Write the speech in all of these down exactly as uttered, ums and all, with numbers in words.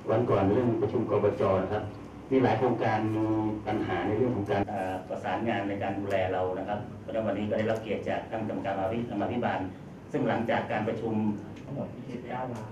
วันก่อนเรื่องประชุมกบจนะครับมีหลายโครงการมีปัญหาในเรื่องของการประสานงานในการดูแลเรานะครับเพราะฉะนั้นวันนี้ก็ได้รับเกียรติจากท่านกรรมการมาวิธรรมาภิบาลซึ่งหลังจากการประชุมทั้งหมดยี่สิบเก้าล้าน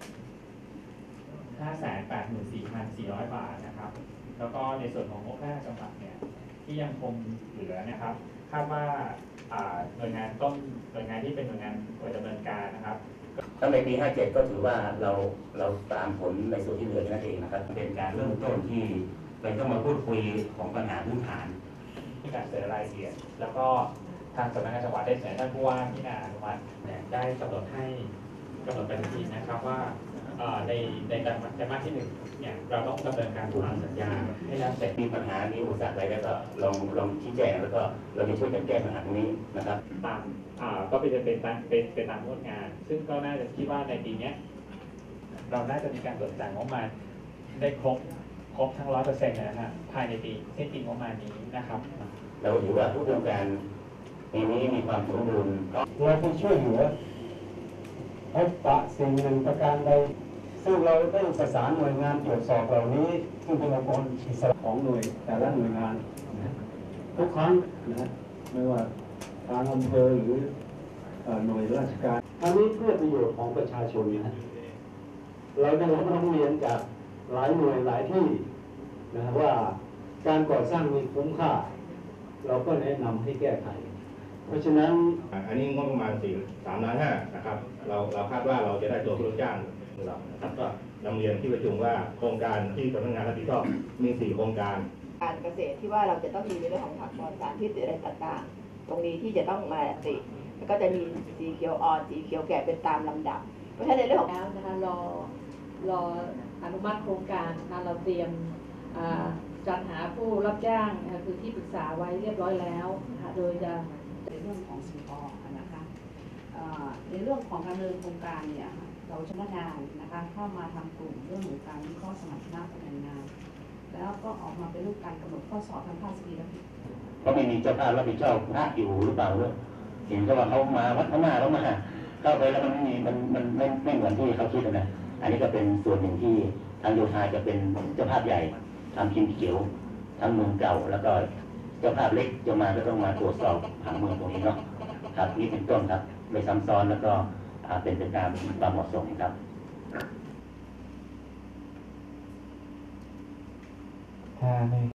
ห้าแสนแปดหมื่นสี่พันสี่ร้อยบาทนะครับแล้วก็ในส่วนของงบแรกจังหวัดเนี่ยที่ยังคงเหลือนะครับคาดว่าหน่วยงานต้นหน่วยงานที่เป็นหน่วยงานเปิดดำเนินการนะครับตั้งในปีห้าเจ็ดก็ถือว่าเราเราตามผลในส่วนที่เหลือนั่นเองนะครับเป็นการเริ่มต้นที่เป็นต้องมาพูดคุยของปัญหาพื้นฐานที่การเสนอรายละเอียดแล้วก็ทางสำนักงานจังหวัดได้เสนอท่านผู้ว่าที่นาอนุมัติได้กำหนดให้กำหนดปฏิทินนะครับว่าในในไตรมาสที่หนึ่งเนี่ยเราต้องดำเนินการทำสัญญาให้แล้วเสร็จมีปัญหามีอุปสรรคอะไรแล้วก็ลองลองชี้แจงแล้วก็เราจะช่วยกันแก้ปัญหาตรงนี้นะครับตามก็เป็นเป็นเป็นเป็นตามงบงานซึ่งก็น่าจะคิดว่าในปีนี้เราน่าจะมีการเบิกจ่ายงบประมาณได้ครบครบทั้งร้อยเปอร์เซ็นต์นะฮะภายในปีเส้นปีงบประมาณนี้นะครับเราถือว่าผู้ดำเนินการปีนี้มีความสมบูรณ์เราไปช่วยเหลือพบปะสิ่งหนึ่งประการใดซึ่งเราได้ประสานหน่วยงานตรวจสอบเหล่านี้ซึ่งเป็นองค์กรอิสระของหน่วยแต่ละหน่วยงานทุกครั้งนะไม่ว่าทางอำเภอหรือหน่วยราชการอันนี้เพื่อประโยชน์ของประชาชนนะเราได้รับร้องเรียนจากหลายหน่วยหลายที่นะว่าการก่อสร้างมีคุ้มค่าเราก็แนะนำให้แก้ไขเพราะฉะนั้นอันนี้งบประมาณสี่สามล้านห้านะครับเราเราคาดว่าเราจะได้ตัวผู้รับจ้างเรานะครับก็นำเรียนที่ประชุมว่าโครงการที่สำนักงานรับผิดชอบมีสี่โครงการการเกษตรที่ว่าเราจะต้องมีในเรื่องของผักปลอดสารพิษอะไรต่างๆตรงนี้ที่จะต้องมาติดแล้วก็จะมีสีเขียวอ่อนสีเขียวแก่เป็นตามลำดับเพราะฉะนั้นในเรื่องของแล้วนะคะรอรออนุมัติโครงการนะเราเตรียมจัดหาผู้รับจ้างนะคะคือที่ปรึกษาไว้เรียบร้อยแล้วนะคะโดยจะในเรื่องของสิ่งของนะคะในเรื่องของการดำเนินโครงการเนี่ยเราชนะงานนะคะเข้ามาทำกลุ่มเรื่องของการวิเคราะห์สมรรถนะการทำงานแล้วก็ออกมาเป็นรูปการกำหนดข้อสอบทางภาคสตรีและก็ไม่มีเจ้าภาพรับผิดชอบภาคอยู่หรือเปล่าด้วยเห็นก็ว่าเขามาวัดพม่าเขามาเข้าไปแล้วมันไม่มีมันมันไม่ไม่เหมือนที่เขาคิดนะอันนี้ก็เป็นส่วนหนึ่งที่ทางโยธาจะเป็นเจ้าภาพใหญ่ทำพิมพ์เขียวทั้งเมืองเก่าแล้วก็เจ้าภาพเล็กจะมาก็ต้องมาตรวจสอบผังเมืองตรงนี้เนาะครับนี่เป็นต้นครับไม่ซ้ำซ้อนแล้วก็เป็นไปตามความเหมาะสมครับ